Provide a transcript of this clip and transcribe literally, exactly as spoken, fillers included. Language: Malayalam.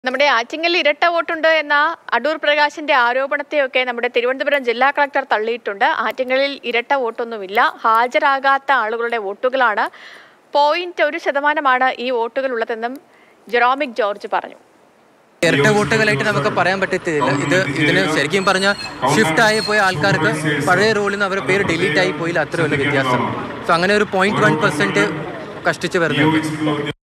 നമ്മുടെ ആറ്റിങ്ങൽ ഇരട്ട വോട്ടുണ്ട് എന്ന അടൂർ പ്രകാശിന്റെ ആരോപണത്തെയൊക്കെ നമ്മുടെ തിരുവനന്തപുരം ജില്ലാ കളക്ടർ തള്ളിയിട്ടുണ്ട്. ആറ്റിങ്ങലിൽ ഇരട്ട വോട്ടൊന്നുമില്ല, ഹാജരാകാത്ത ആളുകളുടെ വോട്ടുകളാണ്. പോയിന്റ് ഒരു ശതമാനമാണ് ഈ വോട്ടുകൾ ഉള്ളതെന്നും ജെറോമിക് ജോർജ് പറഞ്ഞു. ഇരട്ട വോട്ടുകളായിട്ട് നമുക്ക് പറയാൻ പറ്റത്തില്ല. ഇത് ഇതിന് ശരിക്കും പറഞ്ഞാൽ ഷിഫ്റ്റ് ആയി പോയ ആൾക്കാർക്ക് പഴയ റോളിൽ നിന്ന് അവരുടെ പേര് ഡിലീറ്റ് ആയി പോയില്ല, അത്രയുള്ള വ്യത്യാസം. സോ അങ്ങനെ ഒരു പോയിന്റ് വൺ പെർസെന്റ് കഷ്ടിച്ച് വരുന്നുണ്ട്.